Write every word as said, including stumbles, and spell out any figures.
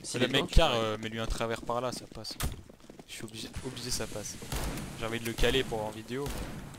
Si Le les mec tanks, car ouais. euh, mets lui un travers par là, ça passe. Je suis obligé, obligé ça passe. J'ai envie de le caler pour en vidéo. Mais...